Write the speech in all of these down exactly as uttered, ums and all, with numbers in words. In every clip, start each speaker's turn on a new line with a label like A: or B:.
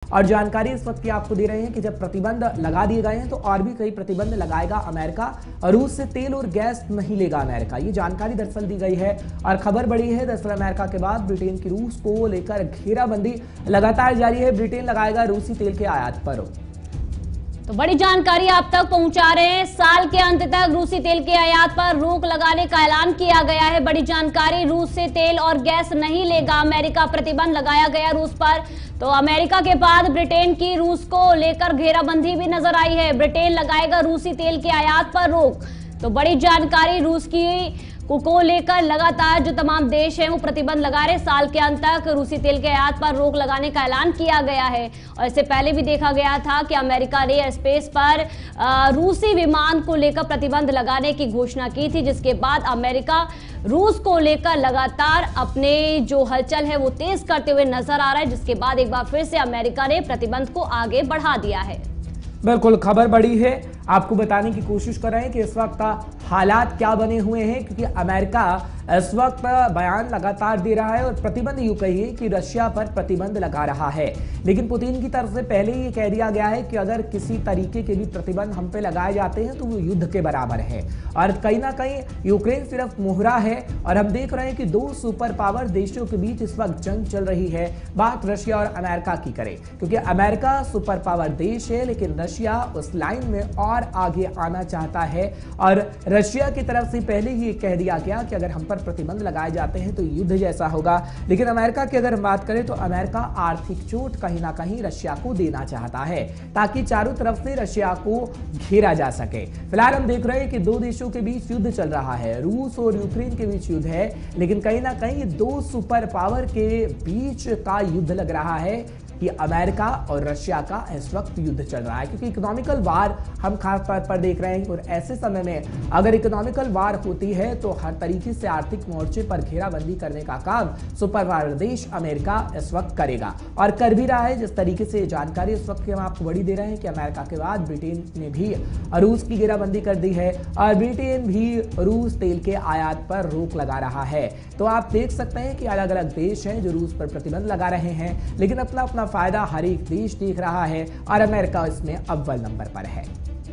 A: और जानकारी इस वक्त की आपको दे रहे हैं कि जब प्रतिबंध लगा दिए गए हैं तो और भी कई प्रतिबंध लगाएगा अमेरिका। रूस से तेल और गैस नहीं लेगा अमेरिका, ये जानकारी दरअसल दी गई है। और खबर बड़ी है, दरअसल अमेरिका के बाद ब्रिटेन की रूस को लेकर घेराबंदी लगातार जारी है। ब्रिटेन लगाएगा रूसी तेल के आयात पर।
B: तो बड़ी जानकारी आप तक पहुंचा रहे हैं। साल के अंत तक रूसी तेल के आयात पर रोक लगाने का ऐलान किया गया है। बड़ी जानकारी, रूस से तेल और गैस नहीं लेगा अमेरिका, प्रतिबंध लगाया गया रूस पर। तो अमेरिका के बाद ब्रिटेन की रूस को लेकर घेराबंदी भी नजर आई है। ब्रिटेन लगाएगा रूसी तेल के आयात पर रोक। तो बड़ी जानकारी, रूस की को लेकर लगातार जो तमाम देश हैं वो प्रतिबंध लगा रहे। साल के अंत तक रूसी तेल के आयात पर रोक लगाने का ऐलान किया गया है। और इससे पहले भी देखा गया था कि अमेरिका ने एयर स्पेस पर रूसी विमान को लेकर प्रतिबंध लगाने की घोषणा की थी, जिसके बाद अमेरिका रूस को लेकर लगातार अपने जो हलचल है वो तेज करते हुए नजर आ रहा है, जिसके बाद एक बार फिर से अमेरिका ने प्रतिबंध को आगे बढ़ा दिया है।
A: बिल्कुल, खबर बड़ी है, आपको बताने की कोशिश कर रहे हैं कि इस वक्त हालात क्या बने हुए हैं, क्योंकि अमेरिका इस वक्त बयान लगातार दे रहा है और प्रतिबंध यूं कहिए कि रशिया पर प्रतिबंध लगा रहा है। लेकिन पुतिन की तरफ से पहले ही कह दिया गया है कि अगर किसी तरीके के भी प्रतिबंध हम पे लगाए जाते हैं तो वो युद्ध के बराबर है। और कहीं ना कहीं यूक्रेन सिर्फ मोहरा है और हम देख रहे हैं कि दो सुपर पावर देशों के बीच इस वक्त जंग चल रही है। बात रशिया और अमेरिका की करें, क्योंकि अमेरिका सुपर पावर देश है लेकिन रशिया उस लाइन में और आगे आना चाहता है। और रशिया की तरफ से पहले ही कह दिया गया कि अगर हम पर प्रतिबंध लगाए जाते हैं तो युद्ध जैसा होगा। लेकिन अमेरिका की अगर हम बात करें तो अमेरिका आर्थिक चोट कहीं ना कहीं रशिया को देना चाहता है ताकि चारों तरफ से रशिया को घेरा जा सके। फिलहाल हम देख रहे हैं कि दो देशों के बीच युद्ध चल रहा है, रूस और यूक्रेन के बीच युद्ध है। लेकिन कहीं ना कहीं दो सुपर पावर के बीच का युद्ध लग रहा है कि अमेरिका और रशिया का इस वक्त युद्ध चल रहा है, क्योंकि इकोनॉमिकल वार हम खास तौर पर देख रहे हैं। और ऐसे समय में अगर इकोनॉमिकल वार होती है तो हर तरीके से आर्थिक मोर्चे पर घेराबंदी करने का काम सुपर पावर देश अमेरिका इस वक्त करेगा और कर भी रहा है। जिस तरीके से जानकारी इस वक्त की हम आपको बड़ी दे रहे हैं कि अमेरिका के बाद ब्रिटेन ने भी रूस की घेराबंदी कर दी है और ब्रिटेन भी रूस तेल के आयात पर रोक लगा रहा है। तो आप देख सकते हैं कि अलग अलग देश हैं जो रूस पर प्रतिबंध लगा रहे हैं, लेकिन अपना अपना फायदा हर एक देश देख रहा है और अमेरिका इसमें अव्वल नंबर पर है।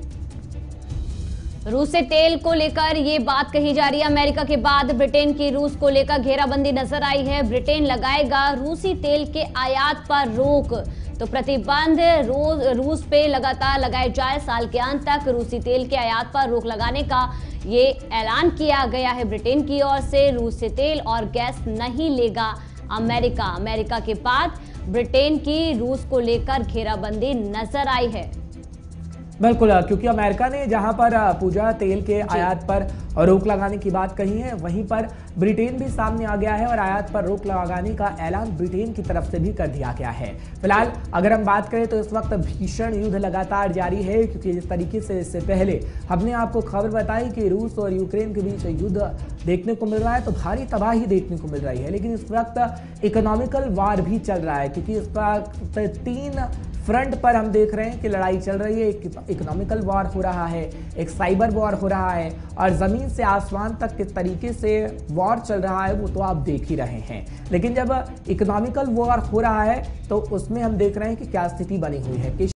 B: रूस से तेल को लेकर ये बात कही जा रही है। अमेरिका के बाद ब्रिटेन की रूस को लेकर घेराबंदी नजर आई है। ब्रिटेन लगाएगा रूसी तेल के आयात पर रोक। तो प्रतिबंध रूस पे लगातार लगाए जाए। साल के अंत तक रूसी तेल के आयात पर रोक लगाने का ये ऐलान किया गया है ब्रिटेन की ओर से। रूस से तेल और गैस नहीं लेगा अमेरिका। अमेरिका के बाद ब्रिटेन की रूस को लेकर घेराबंदी नजर आई है।
A: बिल्कुल, क्योंकि अमेरिका ने जहां पर पूजा तेल के आयात पर रोक लगाने की बात कही है, वहीं पर ब्रिटेन भी सामने आ गया है और आयात पर रोक लगाने का ऐलान ब्रिटेन की तरफ से भी कर दिया गया है। फिलहाल अगर हम बात करें तो इस वक्त भीषण युद्ध लगातार जारी है, क्योंकि जिस तरीके से इससे पहले हमने आपको खबर बताई कि रूस और यूक्रेन के बीच युद्ध देखने को मिल रहा है तो भारी तबाही देखने को मिल रही है। लेकिन इस वक्त इकोनॉमिकल वार भी चल रहा है, क्योंकि इस वक्त तीन फ्रंट पर हम देख रहे हैं कि लड़ाई चल रही है। एक इकोनॉमिकल वॉर हो रहा है, एक साइबर वॉर हो रहा है और जमीन से आसमान तक किस तरीके से वॉर चल रहा है वो तो आप देख ही रहे हैं। लेकिन जब इकोनॉमिकल वॉर हो रहा है तो उसमें हम देख रहे हैं कि क्या स्थिति बनी हुई है।